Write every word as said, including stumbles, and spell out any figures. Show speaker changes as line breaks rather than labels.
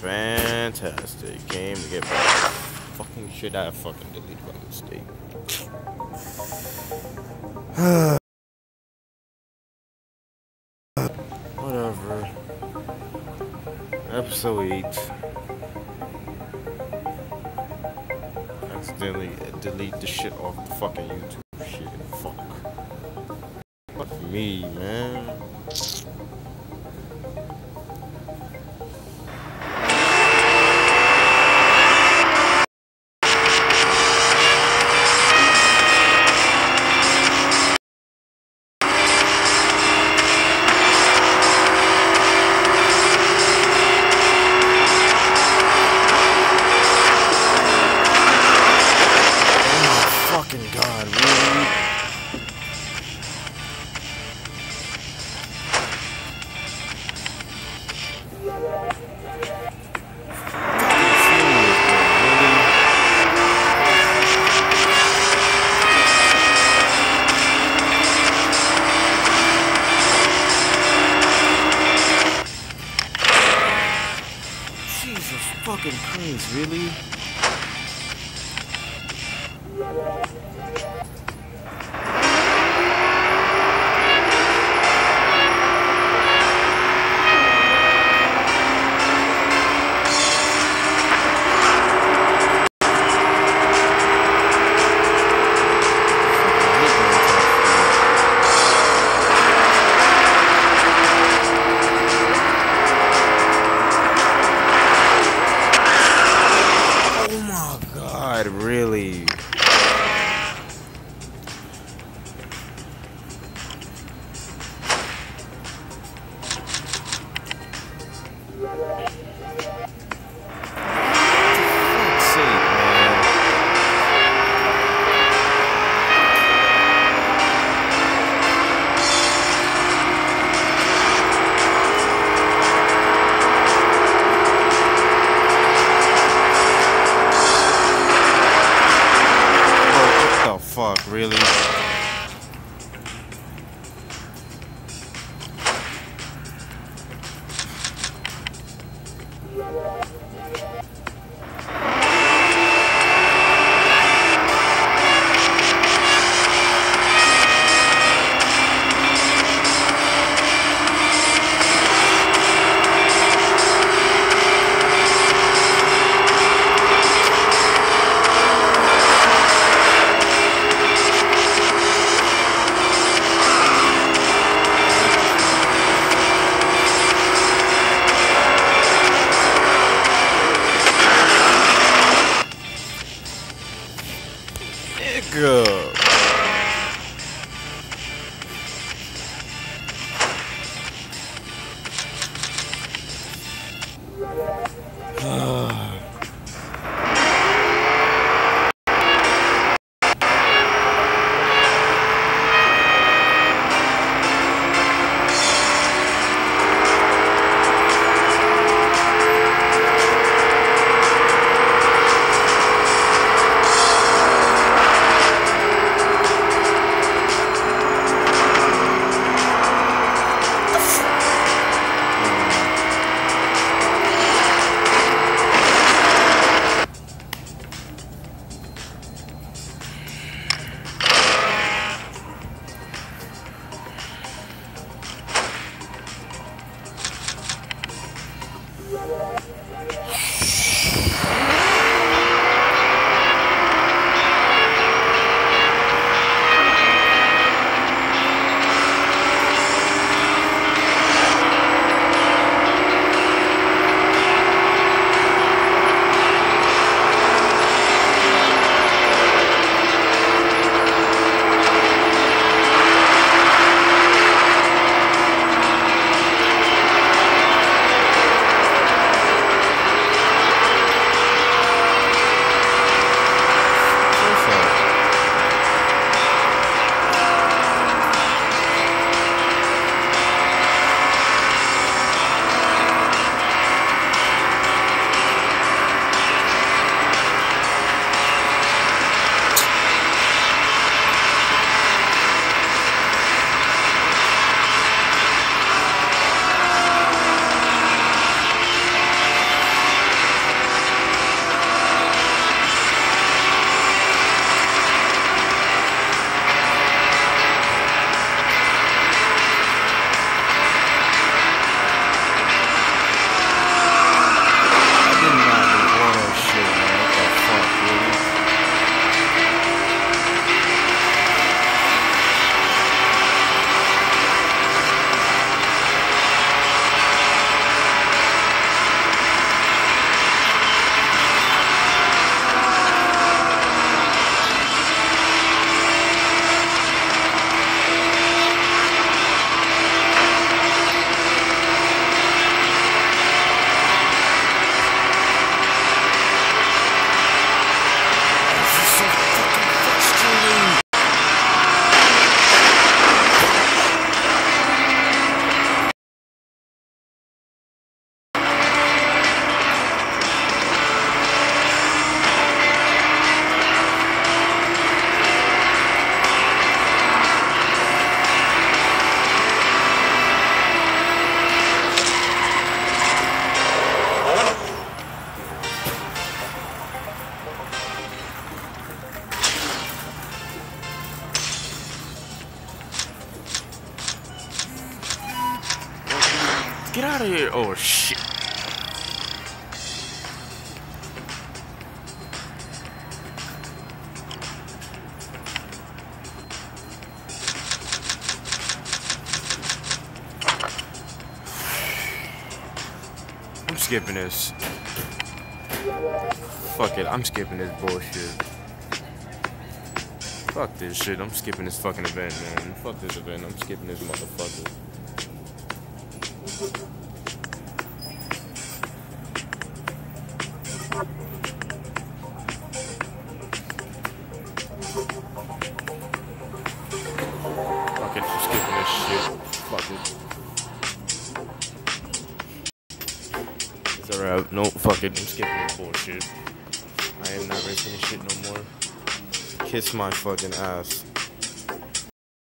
fantastic game to get fucking shit I fucking deleted by mistake. Whatever. Episode eight. Accidentally delete the shit off the fucking YouTube shit. Fuck. Fuck me, man. God, really? Jesus fucking Christ, really? Really? Fuck, really? Nigga. I'm skipping this. Fuck it, I'm skipping this bullshit. Fuck this shit, I'm skipping this fucking event, man. Fuck this event, I'm skipping this motherfucker. Fuck it, I'm skipping this shit. Fuck it. It's alright, no, fuck it, I'm skipping this bullshit. I am not racing this shit no more. Kiss my fucking ass.